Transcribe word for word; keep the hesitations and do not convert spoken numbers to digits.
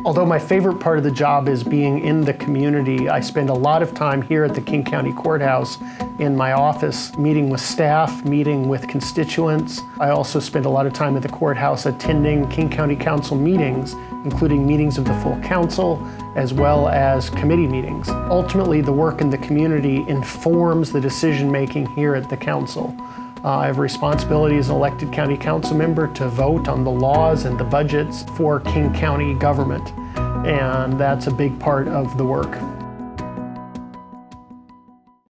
Although my favorite part of the job is being in the community, I spend a lot of time here at the King County Courthouse in my office, meeting with staff, meeting with constituents. I also spend a lot of time at the courthouse attending King County Council meetings, including meetings of the full council, as well as committee meetings. Ultimately, the work in the community informs the decision-making here at the council. Uh, I have a responsibility as an elected county council member to vote on the laws and the budgets for King County government, and that's a big part of the work.